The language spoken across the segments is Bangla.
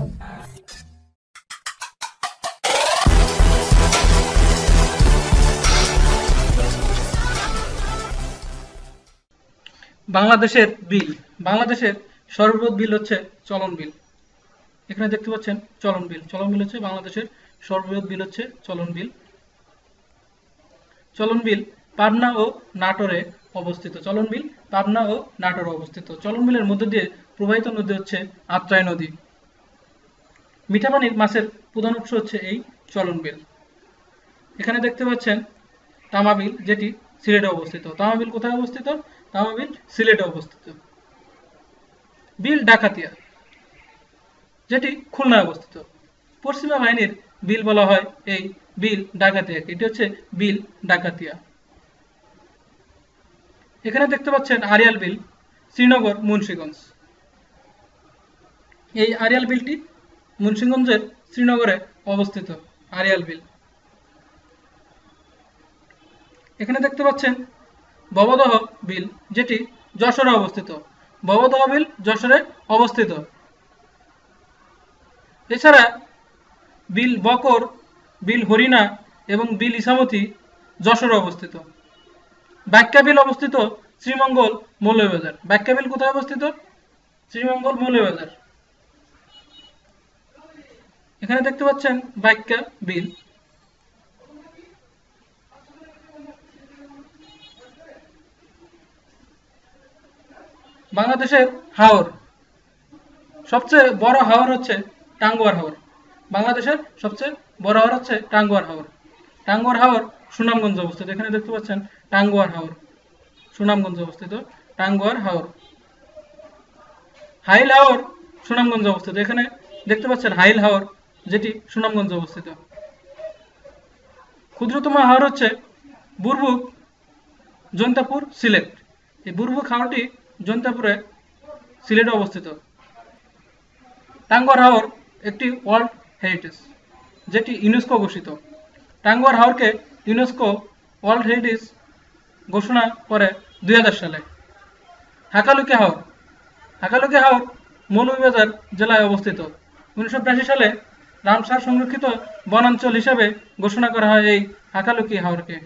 বাংলাদেশের বিল। বাংলাদেশের সর্ববৃহৎ বিল হচ্ছে চলন বিল। এখানে দেখতে পাচ্ছেন চলন বিল। চলন বিল হচ্ছে বাংলাদেশের সর্ববৃহৎ বিল হচ্ছে চলন বিল। চলন বিল পাবনা ও নাটোরে অবস্থিত। চলন বিল পাবনা ও নাটোরে অবস্থিত। চলন বিলের মধ্যে দিয়ে প্রবাহিত নদী হচ্ছে আত্রাই নদী। মিঠা পানির মাছের প্রধান উৎস হচ্ছে এই চলন বিল। এখানে দেখতে পাচ্ছেন তামা বিল, যেটি সিলেটে অবস্থিত। তামা বিল কোথায় অবস্থিত? তামা বিল সিলেটে অবস্থিত। বিল ডাকাতিয়া, যেটি খুলনায় অবস্থিত। পশ্চিমা বাহিনীর বিল বলা হয় এই বিল ডাকাতিয়াকে। এটি হচ্ছে বিল ডাকাতিয়া। এখানে দেখতে পাচ্ছেন আড়িয়াল বিল, শ্রীনগর, মুন্সিগঞ্জ। এই আড়িয়াল বিলটি মুন্সিগঞ্জের শ্রীনগরে অবস্থিত। আড়িয়াল বিল। এখানে দেখতে পাচ্ছেন ভবদহ বিল, যেটি যশোরে অবস্থিত। ভবদহ বিল যশোরে অবস্থিত। এছাড়া বিল বকর, বিল হরিণা এবং বিল ইসামতি যশোরে অবস্থিত। বাক্যা বিল অবস্থিত শ্রীমঙ্গল, মৌলভীবাজার। বাক্যা বিল কোথায় অবস্থিত? শ্রীমঙ্গল, মৌলভীবাজার। এখানে দেখতে পাচ্ছেন বাক্যা বিল। বাংলাদেশের হাওর। সবচেয়ে বড় হাওর হচ্ছে টাঙ্গুয়ার হাওর। বাংলাদেশের সবচেয়ে বড় হাওর হচ্ছে টাঙ্গুয়ার হাওর। টাঙ্গুয়ার হাওর সুনামগঞ্জে অবস্থিত। এখানে দেখতে পাচ্ছেন টাঙ্গুয়ার হাওর, সুনামগঞ্জে অবস্থিত টাঙ্গুয়ার হাওর। হাইল হাওর সুনামগঞ্জে অবস্থিত। এখানে দেখতে পাচ্ছেন হাইল হাওর, যেটি সুনামগঞ্জে অবস্থিত। ক্ষুদ্রতম হাওর হচ্ছে বুরবুক, জৈন্তাপুর, সিলেট। এই বুরবুক হাওরটি জৈন্তাপুরে, সিলেটে অবস্থিত। টাঙ্গুয়ার হাওর একটি ওয়ার্ল্ড হেরিটেজ, যেটি ইউনেস্কো ঘোষিত। টাঙ্গুয়ার হাওরকে ইউনেস্কো ওয়ার্ল্ড হেরিটেজ ঘোষণা করে 2000 সালে। হাকালুকি হাওর। হাকালুকি হাওর মৌলভীবাজার জেলায় অবস্থিত। 1982 সালে রামসার সংরক্ষিত বনাঞ্চল হিসাবে ঘোষণা করা হয় এই হাকালুকি হাওরকে।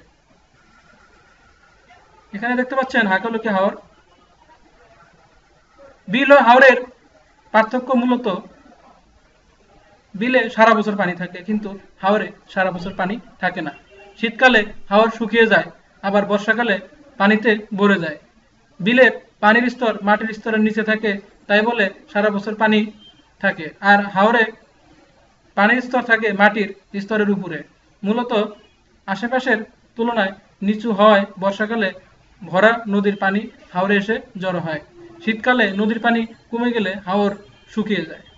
এখানে দেখতে পাচ্ছেন হাকালুকি হাওর। বিল ও হাওরের পার্থক্য মূলত বিলে সারা বছর পানি থাকে, কিন্তু হাওরে সারা বছর পানি থাকে না। শীতকালে হাওর শুকিয়ে যায়, আবার বর্ষাকালে পানিতে ভরে যায়। বিলের পানির স্তর মাটির স্তরের নিচে থাকে, তাই বলে সারা বছর পানি থাকে। আর হাওরে পানির স্তর থাকে মাটির স্তরের উপরে। মূলত আশেপাশের তুলনায় নিচু হওয়ায় বর্ষাকালে ভরা নদীর পানি হাওরে এসে জড়ো হয়। শীতকালে নদীর পানি কমে গেলে হাওর শুকিয়ে যায়।